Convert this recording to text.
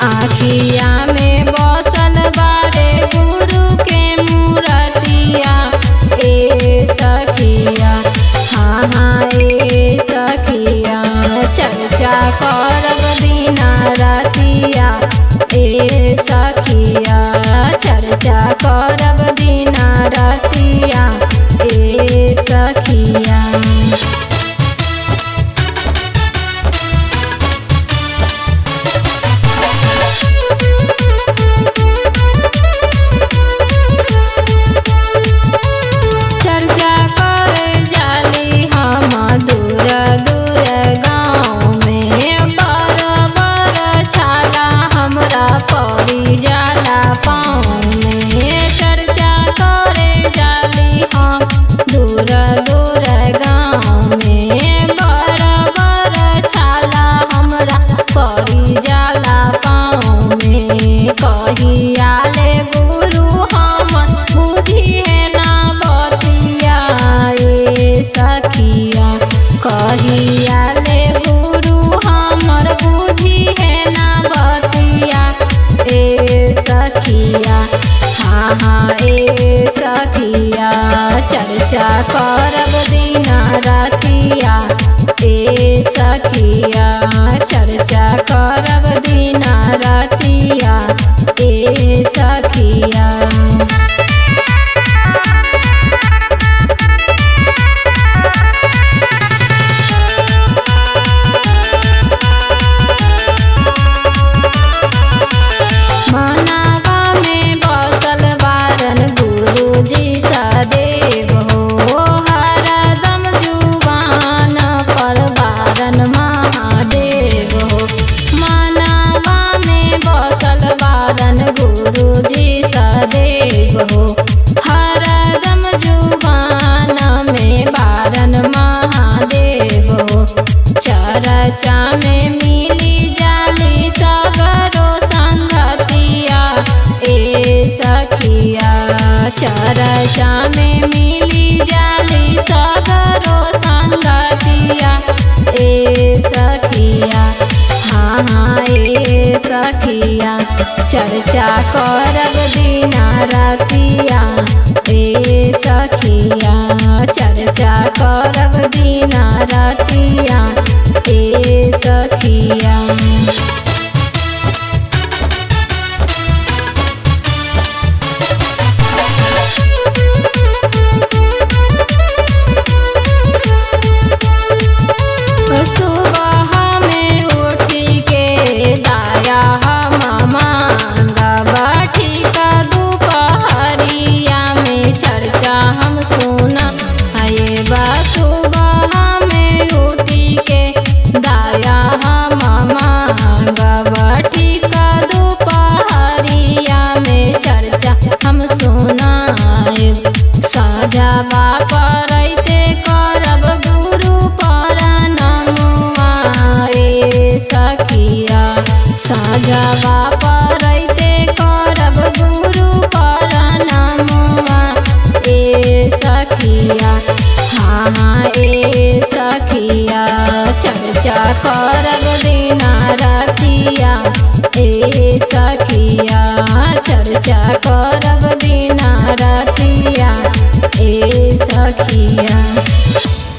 आखिया में बसल बारे गुरु के मूर्तिया ए सखिया। हाँ हाँ ए सखिया चर्चा करब दिना रातिया ए सखिया। चर्चा करब दिना रातिया ए सखिया। चर्चा करे जाली हम दूर दूर गाँव में। बर छाला हमरा पड़ी जाला पाँव में। चर्चा करे जाली हम दूर दूर गाँव में। बर छाला हमरा पड़ी जाला पाँव में। कहिया ले गुरु हम बुझी है ना बतिया ए सखिया। कहिया ले गुरु हमर बुझी है ना बतिया ए सखिया। हाँ हाँ ए सखिया चर्चा करब दिना रातिया ए सखिया। चर्चा करब दिना रातिया ए सखिया। मनावा में बसल बारन गुरुजी सदैव हो। हरदम जुबान पर बारन महादेव हो। मनावा में बसल बारन गुरुजी सदैव हो। हरदम जुबान में बारन महादेव हो। चर्चा में मिली जाली सगरो संगतिया ए सखिया। चर्चा में मिली जाली सगरो संगतिया ए सखिया। हाँ हाँ ए सखिया चर्चा करब दिना रातिया ए सखिया। चर्चा करब दिना रातिया ए सखिया। सुबह में उठी के दाया हम मांगब। ठीक दोपहरिया में चर्चा हम सुना ये बा। सुबह में उठी के दाया हम मांगब। ठीक दोपहरिया में चर्चा हम सुनाए। सजवा परैते करब गुरु परनमुआ ए सखिया। सजवा परैते करब गुरु परनमुआ ए सखिया। हाँ हाँ ए सखिया चर्चा करब दिना रातिया ए सखिया। चर्चा करब दिना रातिया ए सखिया।